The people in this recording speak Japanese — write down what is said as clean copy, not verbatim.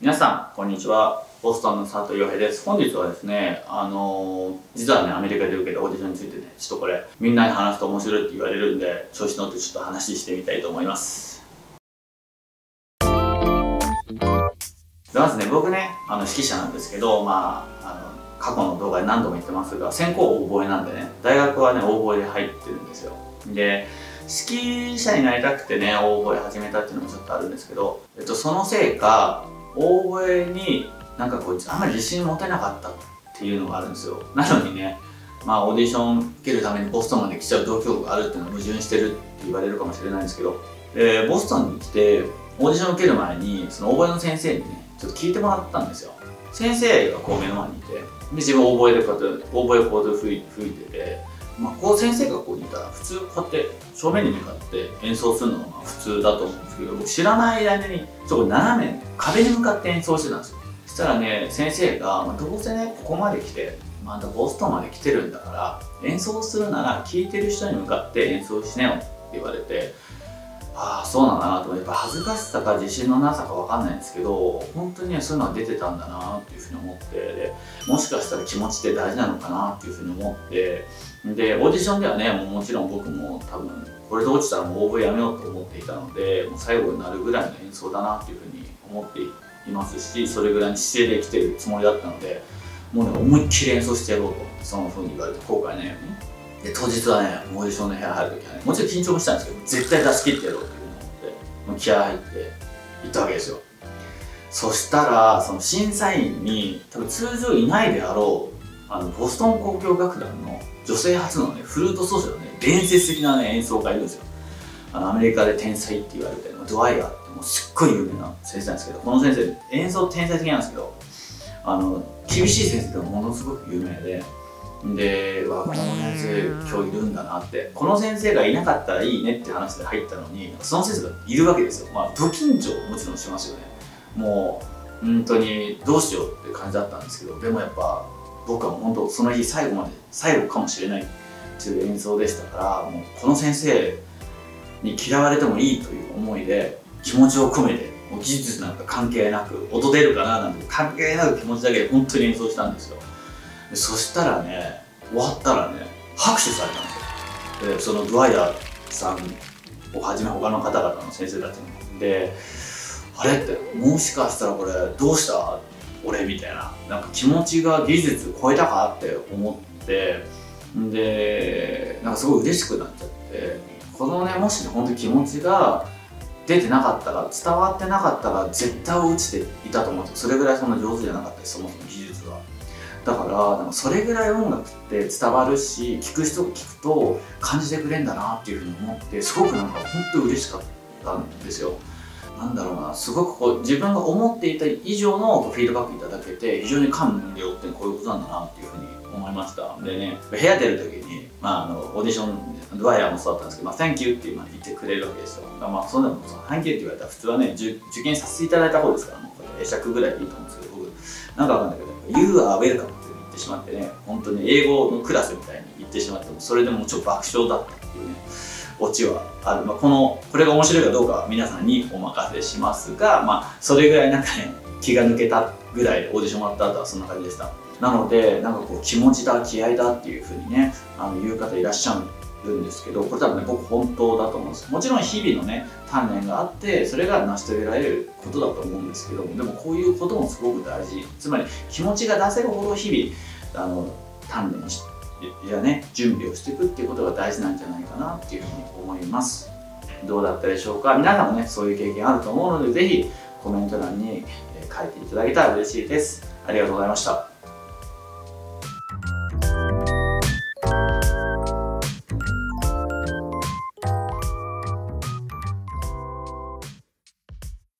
皆さん、こんにちは。ボストンの佐藤洋平です。本日はですね、実はね、アメリカで受けたオーディションについてね、ちょっとこれ、みんなに話すと面白いって言われるんで、調子乗ってちょっと話してみたいと思います。まずね、僕ね、指揮者なんですけど、過去の動画で何度も言ってますが、専攻オーボエなんでね、大学はね、オーボエで入ってるんですよ。で、指揮者になりたくてね、オーボエ始めたっていうのもちょっとあるんですけど、そのせいか、オーボエになんかこいつあんまり自信持てなかったっていうのがあるんですよ。なのにね、オーディション受けるためにボストンまで来ちゃう度胸があるっていうのは矛盾してるって言われるかもしれないんですけど、ボストンに来てオーディション受ける前にそのオーボエの先生にね、ちょっと聞いてもらったんですよ。先生がこう目の前にいて、で自分オーボエでこうやってオーボエをこうやって吹いてて、こう先生がこういたら普通こうやって正面に向かって演奏するのが普通だと思うんですけど、僕知らない間にそこ斜め壁に向かって演奏してたんですよ。そしたらね、先生が、どうせねここまで来て、あんたボストンまで来てるんだから演奏するなら聴いてる人に向かって演奏しなよって言われて、ああそうなんだなと思って、やっぱ恥ずかしさか自信のなさかわかんないんですけど、本当にねそういうのが出てたんだなっていうふうに思って、でもしかしたら気持ちって大事なのかなっていうふうに思って、でオーディションではね、もちろん僕も多分これで落ちたらもうオーボエやめようと思っていたので、もう最後になるぐらいの演奏だなっていうふうに思っていますし、それぐらいの姿勢で来てるつもりだったので、もうね思いっきり演奏してやろうとそのふうに言われて後悔ないように。で当日はね、オーディションの部屋入るときはね、もちろん緊張もしたんですけど、絶対出し切ってやろうっていうふうに思って、もう気合入って行ったわけですよ。そしたら、その審査員に多分通常いないであろう、ボストン交響楽団の女性初のね、フルート奏者のね、伝説的なね、演奏家がいるんですよ。アメリカで天才って言われてるドワイヤーってもうすっごい有名な先生なんですけど、この先生、演奏天才的なんですけど、厳しい先生でもものすごく有名で、この先生今日いるんだなって、この先生がいなかったらいいねって話で入ったのに、その先生がいるわけですよ。不緊張もちろんしますよね。もう本当にどうしようって感じだったんですけど、でもやっぱ僕は本当その日最後かもしれないっていう演奏でしたから、もうこの先生に嫌われてもいいという思いで気持ちを込めて、もう技術なんか関係なく、音出るかななんて関係なく気持ちだけで本当に演奏したんですよ。そしたらね、終わったらね、拍手されたんですよ。でそのドワイヤーさんをはじめ他の方々の先生たちに。で、あれって、もしかしたらこれどうした俺みたいな、なんか気持ちが技術超えたかって思って、でなんかすごい嬉しくなっちゃって、このね、もし本当に気持ちが出てなかったら、伝わってなかったら絶対落ちていたと思うんですよ。それぐらいそんな上手じゃなかったです、そもそも技術が。だからなんかそれぐらい音楽って伝わるし、聴く人が聴くと感じてくれるんだなっていうふうに思って、すごくなんか本当に嬉しかったんですよ。なんだろうな、すごくこう自分が思っていた以上のフィードバックいただけて、非常に感無量ってこういうことなんだなっていうふうに思いました。でね、部屋出る時に、オーディションドワイヤーもそうだったんですけど、Thank you って言ってくれるわけですよ。そうでもThank youって言われたら普通はね、受験させていただいた方ですから、もう会釈ぐらいでいいと思うんですけど、僕なんかわかんないけど、You are welcome って言ってしまってね、本当に英語のクラスみたいに言ってしまって、それでもちょっと爆笑だったっていうね、オチはある。これが面白いかどうかは皆さんにお任せしますが、それぐらいなんかね、気が抜けたぐらいでオーディション終わった後はそんな感じでした。なので、なんかこう気持ちだ、気合だっていう風にね、言う方いらっしゃるんですけど、これ多分ね、僕本当だと思うんです。もちろん日々のね、鍛錬があって、それが成し遂げられることだと思うんですけども、でもこういうこともすごく大事。つまり気持ちが出せるほど日々、鍛錬して、準備をしていくっていうことが大事なんじゃないかなっていうふうに思います。どうだったでしょうか。皆さんもね、そういう経験あると思うので、ぜひコメント欄に書いていただけたら嬉しいです。ありがとうございました。